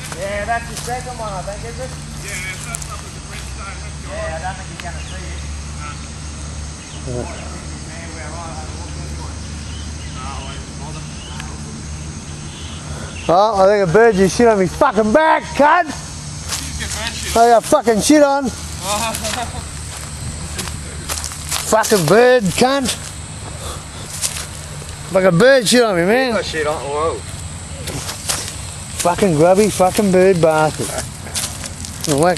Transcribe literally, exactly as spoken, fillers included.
Yeah, that's the second one, I think, is it? Yeah, so that's up at the bridgestone. That's good. Yeah, I don't think you're going to see it. No. Yeah. Man, where I have a look anyway. No, I won't bother. Oh, I think a bird just shit on me fucking back, cunt! You get bird shit. I got fucking shit on. Fucking bird, cunt. Fucking bird shit on me, man. Got shit on. Whoa. Fucking grubby fucking bird bastard.